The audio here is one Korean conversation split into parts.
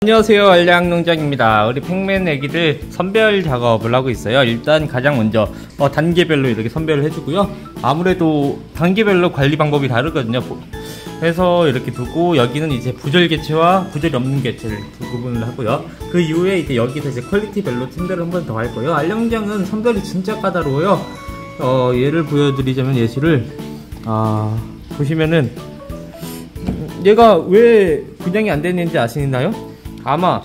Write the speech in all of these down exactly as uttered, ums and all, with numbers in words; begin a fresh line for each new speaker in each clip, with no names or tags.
안녕하세요, 알량농장입니다. 우리 팩맨 애기들 선별 작업을 하고 있어요. 일단 가장 먼저 어, 단계별로 이렇게 선별을 해주고요. 아무래도 단계별로 관리 방법이 다르거든요. 그래서 이렇게 두고, 여기는 이제 부절 개체와 부절이 없는 개체를 두 구분을 하고요. 그 이후에 이제 여기서 이제 퀄리티별로 팀별을 한 번 더 할 거예요. 알량장은 선별이 진짜 까다로워요. 어, 예를 보여드리자면 예시를 아, 보시면은 얘가 왜 분양이 안 됐는지 아시나요? 아마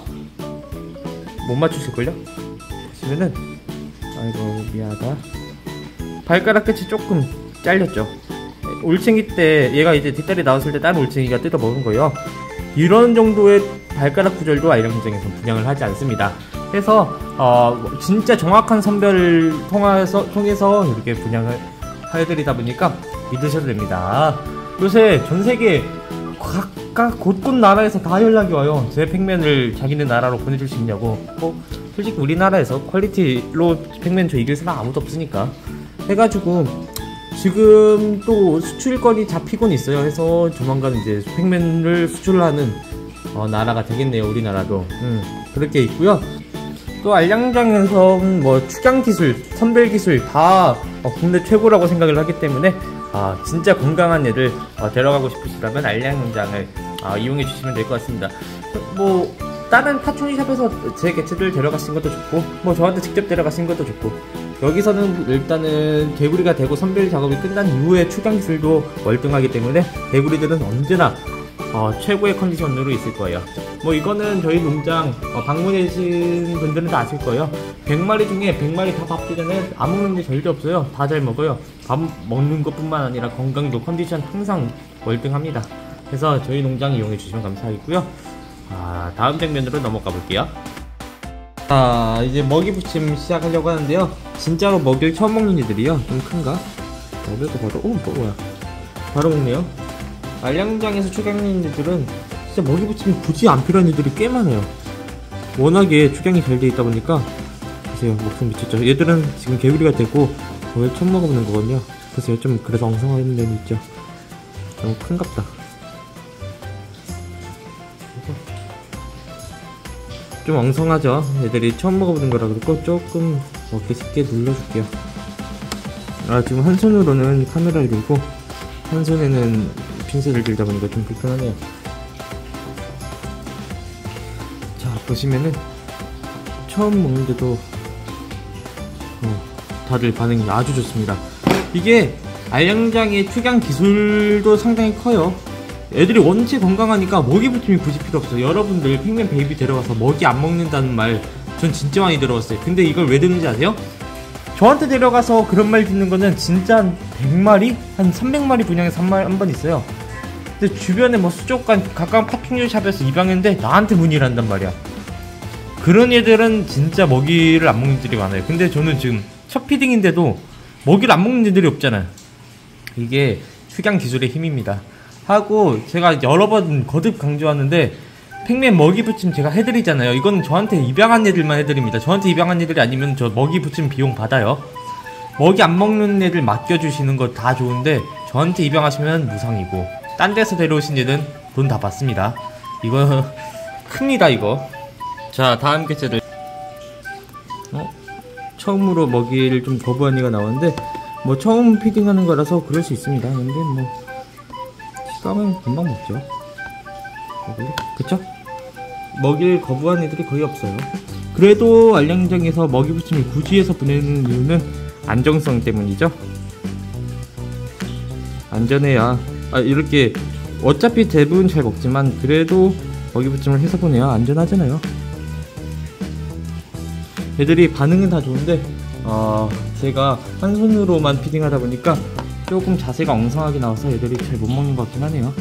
못 맞추실걸요? 보시면은, 아이고 미안하다, 발가락 끝이 조금 잘렸죠. 올챙이 때 얘가 이제 뒷다리 나왔을 때 다른 올챙이가 뜯어 먹은 거예요. 이런 정도의 발가락 구절도 알량장에서 분양을 하지 않습니다. 그래서 어 진짜 정확한 선별을 통해서 통해서 이렇게 분양을 해드리다 보니까 믿으셔도 됩니다. 요새 전 세계 각각 곳곳 나라에서 다 연락이 와요. 제 팩맨을 자기네 나라로 보내줄 수 있냐고. 뭐 솔직히 우리나라에서 퀄리티로 팩맨 저 이길 사람 아무도 없으니까 해가지고 지금 또 수출권이 잡히곤 있어요. 해서 조만간 이제 팩맨을 수출하는 어, 나라가 되겠네요, 우리나라도. 음, 그렇게 있고요. 또 알량장에서 뭐 축양 기술, 선별 기술 다 어, 국내 최고라고 생각을 하기 때문에 아, 진짜 건강한 애를 어, 데려가고 싶으시다면 알량장을 어, 이용해 주시면 될 것 같습니다. 뭐 다른 파충류샵에서 제 개체들 데려가신 것도 좋고, 뭐 저한테 직접 데려가신 것도 좋고, 여기서는 일단은 개구리가 되고 선별 작업이 끝난 이후에 축양 기술도 월등하기 때문에 개구리들은 언제나 어, 최고의 컨디션으로 있을 거예요. 뭐 이거는 저희 농장 어, 방문해주신 분들은 다 아실 거예요. 백 마리 중에 백 마리 다 밥 주잖아요. 안 먹는 게 절대 없어요. 다 잘 먹어요. 밥 먹는 것 뿐만 아니라 건강도, 컨디션 항상 월등합니다. 그래서 저희 농장 이용해 주시면 감사하겠고요. 아, 다음 장면으로 넘어가 볼게요. 자, 이제 먹이 붙임 시작하려고 하는데요. 진짜로 먹이를 처음 먹는 애들이요. 좀 큰가? 먹이도 바로, 오, 뭐야. 바로 먹네요. 알량장에서 축양인 애들은 진짜 먹이 붙임이 굳이 안 필요한 애들이 꽤 많아요. 워낙에 축양이 잘 돼 있다 보니까. 보세요, 목숨 미쳤죠. 얘들은 지금 개구리가 되고 먹이를 처음 먹어보는 거거든요. 보세요, 좀 그래서 엉성한 데는 있죠. 너무 큰갑다. 좀 엉성하죠. 애들이 처음 먹어보는 거라 그렇고 조금 먹기 쉽게 눌러줄게요. 아, 지금 한 손으로는 카메라를 들고 한 손에는 핀셋을 들다 보니까 좀 불편하네요. 자, 보시면은 처음 먹는데도 어, 다들 반응이 아주 좋습니다. 이게 알량장의 축양 기술도 상당히 커요. 애들이 원체 건강하니까 먹이 붙임이 굳이 필요 없어요. 여러분들 팩맨 베이비 데려가서 먹이 안 먹는다는 말 전 진짜 많이 들어봤어요. 근데 이걸 왜 듣는지 아세요? 저한테 데려가서 그런 말 듣는 거는 진짜 한 백 마리? 한 삼백 마리 분양에서 한 번 있어요. 근데 주변에 뭐 수족관 가까운 파충류 샵에서 입양했는데 나한테 문의를 한단 말이야. 그런 애들은 진짜 먹이를 안 먹는 애들이 많아요. 근데 저는 지금 첫 피딩인데도 먹이를 안 먹는 애들이 없잖아요. 이게 축양 기술의 힘입니다. 하고 제가 여러 번 거듭 강조하는데, 팩맨 먹이 붙임 제가 해드리잖아요. 이건 저한테 입양한 애들만 해드립니다. 저한테 입양한 애들이 아니면 저 먹이 붙임 비용 받아요. 먹이 안 먹는 애들 맡겨주시는 거 다 좋은데 저한테 입양하시면 무상이고, 딴 데서 데려오신 애들은 돈 다 받습니다. 이거 큽니다, 이거. 자, 다음 개체들. 어? 처음으로 먹이를 좀 거부한 애가 나오는데, 뭐 처음 피딩하는 거라서 그럴 수 있습니다. 근데 뭐 까면 금방 먹죠. 그쵸? 먹이를 거부한 애들이 거의 없어요. 그래도 알량장에서 먹이 붙임을 굳이 해서 보내는 이유는 안정성 때문이죠. 안전해야, 아, 이렇게 어차피 대부분 잘 먹지만 그래도 먹이 붙임을 해서 보내야 안전하잖아요. 애들이 반응은 다 좋은데 어, 제가 한 손으로만 피딩하다 보니까 조금 자세가 엉성하게 나와서 애들이 잘 못 먹는 것 같긴 하네요.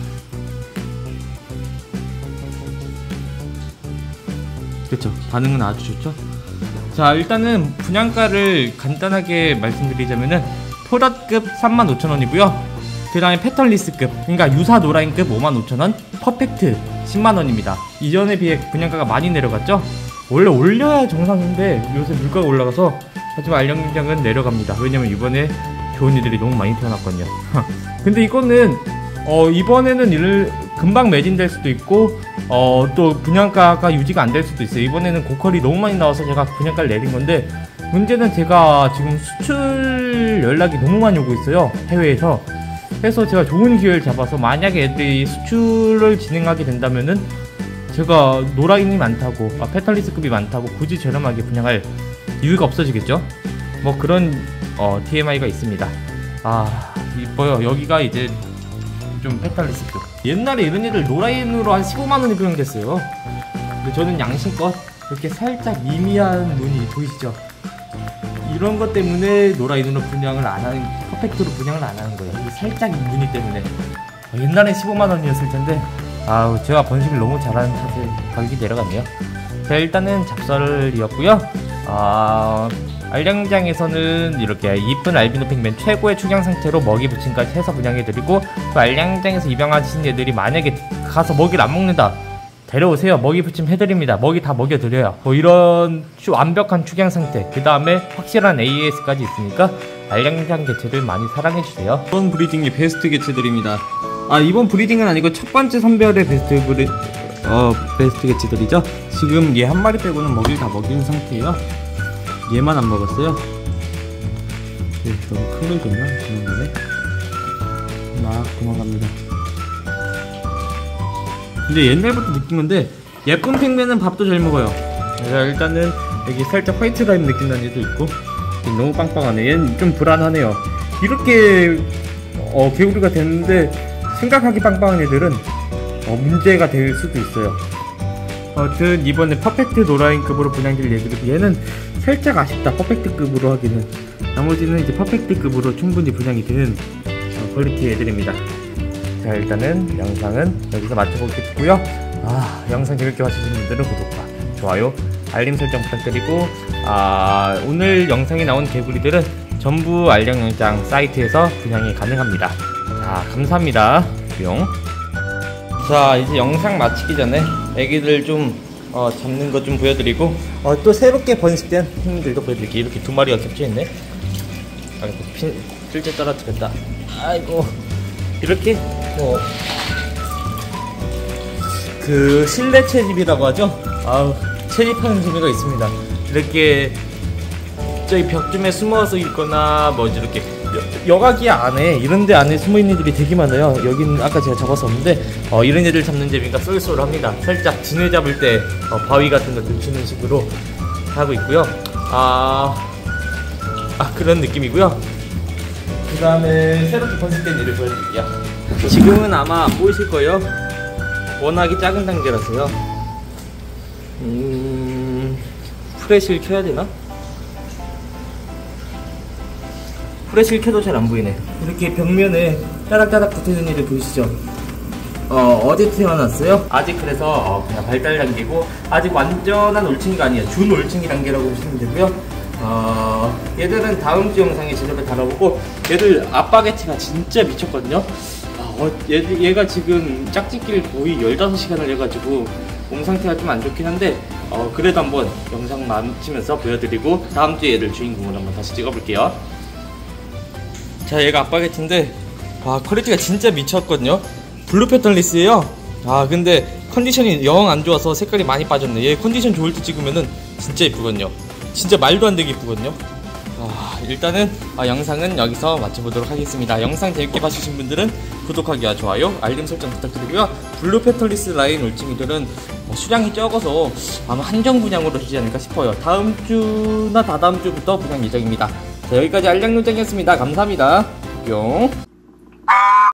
그쵸, 반응은 아주 좋죠. 자, 일단은 분양가를 간단하게 말씀드리자면은 포럿급 삼만 오천 원이고요 그 다음에 패턴리스급, 그러니까 유사 노라인급 오만 오천 원, 퍼펙트 십만 원입니다 이전에 비해 분양가가 많이 내려갔죠. 원래 올려야 정상인데 요새 물가가 올라가서, 하지만 알량장은 내려갑니다. 왜냐면 이번에 좋은 이들이 너무 많이 태어났거든요. 근데 이거는 어 이번에는 일, 금방 매진될 수도 있고 어, 또 분양가가 유지가 안 될 수도 있어요. 이번에는 고퀄이 너무 많이 나와서 제가 분양가를 내린 건데, 문제는 제가 지금 수출 연락이 너무 많이 오고 있어요, 해외에서. 그래서 제가 좋은 기회를 잡아서, 만약에 애들이 수출을 진행하게 된다면은 제가 노라인이 많다고, 아, 페탈리스급이 많다고 굳이 저렴하게 분양할 이유가 없어지겠죠. 뭐 그런 어, 티엠아이가 있습니다. 아, 이뻐요. 여기가 이제 좀 페탈리스급. 옛날에 이런 애들 노라인으로 한 십오만 원이 분양됐어요. 근데 저는 양심껏 이렇게 살짝 미미한 무늬 보이시죠? 이런 것 때문에 노라인으로 분양을 안 하는, 퍼펙트로 분양을 안 하는 거예요. 이 살짝 이 무늬 때문에. 옛날에 십오만 원이었을 텐데, 아우, 제가 번식을 너무 잘하는 탓에 가격이 내려갔네요. 자, 일단은 작설이었고요. 아, 알량장에서는 이렇게 이쁜 알비노 핑맨 최고의 축양 상태로 먹이 부침까지 해서 분양해드리고, 또 알량장에서 입양하신 애들이 만약에 가서 먹이를 안 먹는다, 데려오세요. 먹이 부침 해드립니다. 먹이 다 먹여드려요. 뭐 이런 완벽한 축양 상태, 그 다음에 확실한 에이에스까지 있으니까 알량장 개체들 많이 사랑해주세요. 이번 브리딩이 베스트 개체들입니다. 아, 이번 브리딩은 아니고 첫 번째 선별의 베스트 브리, 어, 베스트 개체들이죠. 지금 얘 한 마리 빼고는 먹이를 다 먹이는 상태예요. 얘만 안 먹었어요. 네, 너무 큰 걸 줬나? 도망가네. 막 도망갑니다. 근데 옛날부터 느낀 건데, 예쁜 핑맨은 밥도 잘 먹어요. 자, 일단은 여기 살짝 화이트 라인 느낌 나는 얘도 있고, 너무 빵빵하네. 얘는 좀 불안하네요. 이렇게 어, 개구리가 됐는데 심각하게 빵빵한 애들은 어, 문제가 될 수도 있어요. 아무튼 이번에 퍼펙트 노라인급으로 분양될 얘기를, 얘는 살짝 아쉽다, 퍼펙트급으로 하기는. 나머지는 이제 퍼펙트급으로 충분히 분양이 되는 어, 퀄리티 애들입니다. 자, 일단은 영상은 여기서 마쳐보겠고요. 아, 영상 재밌게 봐주신 분들은 구독과 좋아요, 알림 설정 부탁드리고, 아, 오늘 영상에 나온 개구리들은 전부 알량영장 사이트에서 분양이 가능합니다. 자, 감사합니다. 뿅. 자, 이제 영상 마치기 전에 애기들 좀 어, 잡는 거 좀 보여드리고, 어, 또 새롭게 번식된 핑들도 보여드릴게요. 이렇게 두 마리가 겹쳐있네. 아이고, 핀, 실제 떨어뜨렸다. 아이고. 이렇게 뭐 그 실내 채집이라고 하죠. 아우, 채집하는 재미가 있습니다. 이렇게 저희 벽쯤에 숨어서 있거나 뭐 이렇게 여과기 안에, 이런데 안에 숨어있는 애들이 되게 많아요. 여기는 아까 제가 잡아서 없는데, 어, 이런 애들 잡는 재미가 쏠쏠합니다. 살짝 진해 잡을 때 어, 바위 같은 거 들추는 식으로 하고 있고요. 아, 아 그런 느낌이고요. 그 다음에 새롭게 번식된 일을 보여드릴게요. 지금은 아마 안 보이실 거예요. 워낙에 작은 단계라서요. 음... 프레시를 켜야 되나? 프레시를 켜도 잘 안 보이네. 이렇게 벽면에 따닥따닥 붙어있는 일을 보이시죠? 어, 어제 태어났어요. 아직 그래서 어, 그냥 발달 단계고, 아직 완전한 올챙이가 아니에요. 준 올챙이 단계라고 보시면 되고요. 어, 얘들은 다음 주 영상에 제대로 다뤄보고, 얘들 아빠 개체가 진짜 미쳤거든요. 아, 어, 얘, 얘가 지금 짝짓기를 거의 열다섯 시간을 해가지고 몸 상태가 좀 안 좋긴 한데, 어, 그래도 한번 영상 마치면서 보여드리고 다음 주에 얘들 주인공을 한번 다시 찍어볼게요. 자, 얘가 아빠 개체인데, 아, 퀄리티가 진짜 미쳤거든요. 블루 페탈리스예요. 아, 근데 컨디션이 영 안 좋아서 색깔이 많이 빠졌네. 얘 컨디션 좋을 때 찍으면은 진짜 이쁘거든요. 진짜 말도 안 되게 이쁘거든요. 아, 일단은 아, 영상은 여기서 마쳐보도록 하겠습니다. 영상 재밌게 봐주신 분들은 구독하기와 좋아요, 알림 설정 부탁드리고요. 블루 페탈리스 라인 올챙이들은 어, 수량이 적어서 아마 한정 분양으로 되지 않을까 싶어요. 다음 주나 다다음 주부터 분양 예정입니다. 자, 여기까지 알량요정이었습니다. 감사합니다. 뿅.